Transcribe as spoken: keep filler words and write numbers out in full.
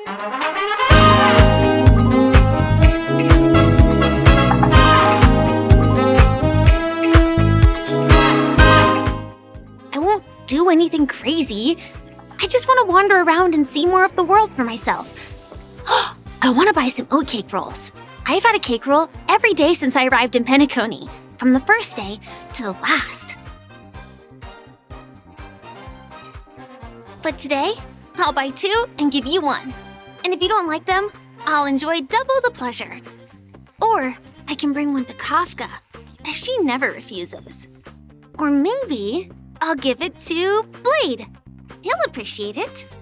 I won't do anything crazy. I just want to wander around and see more of the world for myself. I want to buy some oatcake rolls. I've had a cake roll every day since I arrived in Penacony, from the first day to the last. But today, I'll buy two and give you one. And if you don't like them, I'll enjoy double the pleasure. Or I can bring one to Kafka, as she never refuses. Or maybe I'll give it to Blade. He'll appreciate it.